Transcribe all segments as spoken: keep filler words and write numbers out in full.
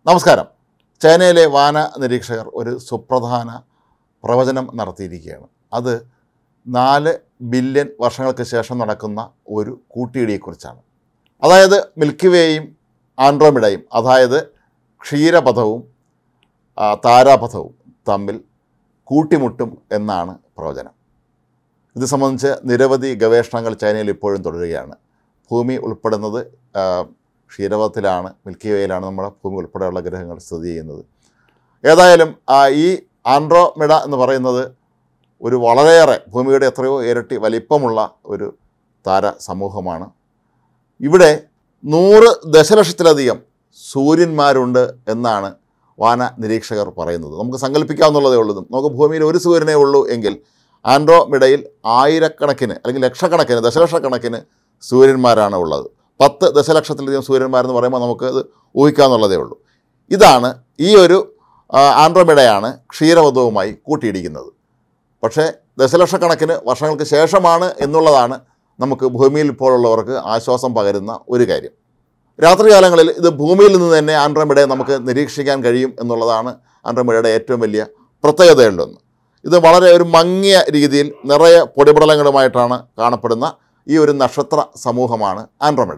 നമസ്കാരം. ചൈനയിലെ വാന നിരീക്ഷകർ ഒരു സുപ്രധാന പ്രവചനം നടത്തിയിരിക്കുകയാണ്. അത് നാല് ബില്യൺ വർഷങ്ങൾക്ക് ശേഷം നടക്കുന്ന ഒരു കൂട്ടിയിടിയെക്കുറിച്ചാണ്. അതായത് മിൽക്കി വേയും ആൻഡ്രോമിഡയും, അതായത് ക്ഷീരപഥവും താരാപഥവും തമ്മിൽ കൂട്ടിമുട്ടും എന്നാണ് പ്രവചനം. ഇത് സംബന്ധിച്ച് നിരവധി ഗവേഷണങ്ങൾ ചൈനയിൽ ഇപ്പോഴും തുടരുകയാണ്. ഭൂമി ഉൾപ്പെടുന്നത് ക്ഷീരപഥത്തിലാണ്, മിൽക്കി വേയിലാണ് നമ്മുടെ ഭൂമി ഉൾപ്പെടെയുള്ള ഗ്രഹങ്ങൾ സ്ഥിതി ചെയ്യുന്നത്. ഏതായാലും ഈ ആൻഡ്രോമിഡ എന്ന് പറയുന്നത് ഒരു വളരെയേറെ ഭൂമിയുടെ എത്രയോ ഇരട്ടി വലിപ്പമുള്ള ഒരു താര സമൂഹമാണ്. ഇവിടെ നൂറ് ദശലക്ഷത്തിലധികം സൂര്യന്മാരുണ്ട് എന്നാണ് വാന നിരീക്ഷകർ പറയുന്നത്. നമുക്ക് സങ്കല്പിക്കാവുന്നതേ ഉള്ളൂ. നമുക്ക് ഭൂമിയിൽ ഒരു സൂര്യനേ ഉള്ളൂ എങ്കിൽ ആൻഡ്രോമിഡയിൽ ആയിരക്കണക്കിന് അല്ലെങ്കിൽ ലക്ഷക്കണക്കിന് ദശലക്ഷക്കണക്കിന് സൂര്യന്മാരാണ് ഉള്ളത്. പത്ത് ദശലക്ഷത്തിലധികം സൂര്യന്മാരെന്ന് പറയുമ്പോൾ നമുക്ക് അത് ഊഹിക്കാവുന്നതേ ഉള്ളൂ. ഇതാണ് ഈ ഒരു ആൻഡ്രോമിഡയാണ് ക്ഷീരപഥവുമായി കൂട്ടിയിടിക്കുന്നത്. പക്ഷേ ദശലക്ഷക്കണക്കിന് വർഷങ്ങൾക്ക് ശേഷമാണ് എന്നുള്ളതാണ് നമുക്ക് ഭൂമിയിൽ ഇപ്പോഴുള്ളവർക്ക് ആശ്വാസം പകരുന്ന ഒരു കാര്യം. രാത്രികാലങ്ങളിൽ ഇത് ഭൂമിയിൽ നിന്ന് തന്നെ ആൻഡ്രോമിഡയെ നമുക്ക് നിരീക്ഷിക്കാൻ കഴിയും എന്നുള്ളതാണ് ആൻഡ്രോമിഡയുടെ ഏറ്റവും വലിയ പ്രത്യേകതകളിലൊന്ന്. ഇത് വളരെ ഒരു മങ്ങിയ രീതിയിൽ നിറയെ പൊടിപടലങ്ങളുമായിട്ടാണ് കാണപ്പെടുന്ന ഈ ഒരു നക്ഷത്ര സമൂഹമാണ് ആൻഡ്രോമിഡ.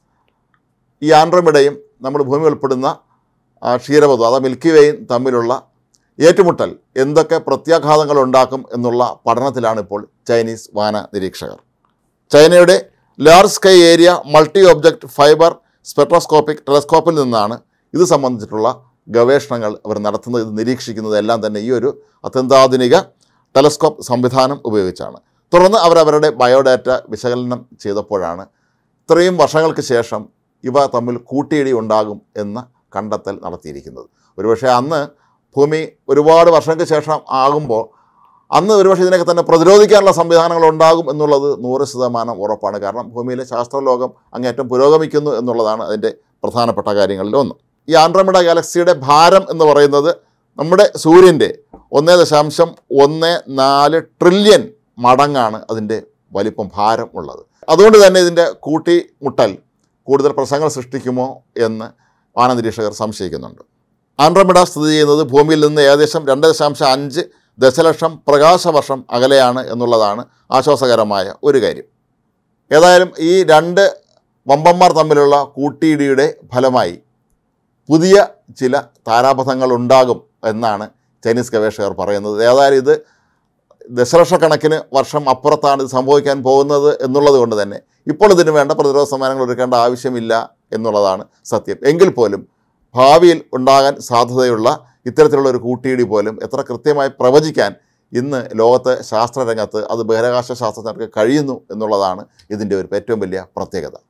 ഈ ആൻഡ്രോമിഡയും നമ്മൾ ഭൂമി ഉൾപ്പെടുന്ന ക്ഷീരപഥം അഥവാ മിൽക്കി വേയും തമ്മിലുള്ള ഏറ്റുമുട്ടൽ എന്തൊക്കെ പ്രത്യാഘാതങ്ങൾ ഉണ്ടാക്കും എന്നുള്ള പഠനത്തിലാണ് ഇപ്പോൾ ചൈനീസ് വാന നിരീക്ഷകർ. ചൈനയുടെ large sky area multi object fibre spectroscopic ടെലസ്കോപ്പിൽ നിന്നാണ് ഇത് സംബന്ധിച്ചിട്ടുള്ള ഗവേഷണങ്ങൾ അവർ നടത്തുന്നത്. ഇത് നിരീക്ഷിക്കുന്നത് എല്ലാം തന്നെ ഈ ഒരു അത്യന്താധുനിക ടെലസ്കോപ്പ് സംവിധാനം ഉപയോഗിച്ചാണ്. തുടർന്ന് അവരവരുടെ ബയോഡാറ്റ വിശകലനം ചെയ്തപ്പോഴാണ് ഇത്രയും വർഷങ്ങൾക്ക് ശേഷം ഇവ തമ്മിൽ കൂട്ടിയിടി ഉണ്ടാകും എന്ന കണ്ടെത്തൽ നടത്തിയിരിക്കുന്നത്. ഒരുപക്ഷെ അന്ന് ഭൂമി ഒരുപാട് വർഷങ്ങൾക്ക് ശേഷം ആകുമ്പോൾ അന്ന് ഒരുപക്ഷെ ഇതിനൊക്കെ തന്നെ പ്രതിരോധിക്കാനുള്ള സംവിധാനങ്ങൾ ഉണ്ടാകും എന്നുള്ളത് നൂറ് ശതമാനം ഉറപ്പാണ്. കാരണം ഭൂമിയിലെ ശാസ്ത്രലോകം അങ്ങേറ്റം പുരോഗമിക്കുന്നു എന്നുള്ളതാണ് അതിൻ്റെ പ്രധാനപ്പെട്ട കാര്യങ്ങളിൽ ഒന്ന്. ഈ ആൻഡ്രോമിഡ ഗാലക്സിയുടെ ഭാരം എന്ന് പറയുന്നത് നമ്മുടെ സൂര്യൻ്റെ ഒന്നേ ദശാംശം ഒന്ന് നാല് ട്രില്യൺ മടങ്ങാണ് അതിൻ്റെ വലിപ്പം, ഭാരം ഉള്ളത്. അതുകൊണ്ട് തന്നെ ഇതിൻ്റെ കൂട്ടിമുട്ടൽ കൂടുതൽ പ്രശ്നങ്ങൾ സൃഷ്ടിക്കുമോ എന്ന് വാന നിരീക്ഷകർ സംശയിക്കുന്നുണ്ട്. ആൻഡ്രോമിഡ സ്ഥിതി ചെയ്യുന്നത് ഭൂമിയിൽ നിന്ന് ഏകദേശം രണ്ട് ദശാംശം അഞ്ച് ദശലക്ഷം പ്രകാശവർഷം അകലെയാണ് എന്നുള്ളതാണ് ആശ്വാസകരമായ ഒരു കാര്യം. ഏതായാലും ഈ രണ്ട് വമ്പന്മാർ തമ്മിലുള്ള കൂട്ടിയിടിയുടെ ഫലമായി പുതിയ ചില താരാപഥങ്ങൾ ഉണ്ടാകും എന്നാണ് ചൈനീസ് ഗവേഷകർ പറയുന്നത്. ഏതായാലും ഇത് ദശലക്ഷക്കണക്കിന് വർഷം അപ്പുറത്താണ് ഇത് സംഭവിക്കാൻ പോകുന്നത് എന്നുള്ളത് കൊണ്ട് തന്നെ ഇപ്പോൾ ഇതിന് വേണ്ട പ്രതിരോധ സംവിധാനങ്ങൾ ഒരുക്കേണ്ട ആവശ്യമില്ല എന്നുള്ളതാണ് സത്യം. എങ്കിൽ പോലും ഭാവിയിൽ ഉണ്ടാകാൻ സാധ്യതയുള്ള ഇത്തരത്തിലുള്ള ഒരു കൂട്ടിയിടി പോലും എത്ര കൃത്യമായി പ്രവചിക്കാൻ ഇന്ന് ലോകത്തെ ശാസ്ത്രരംഗത്ത്, അത് ബഹിരാകാശ ശാസ്ത്രജ്ഞർക്ക് കഴിയുന്നു എന്നുള്ളതാണ് ഇതിൻ്റെ ഒരു ഏറ്റവും വലിയ പ്രത്യേകത.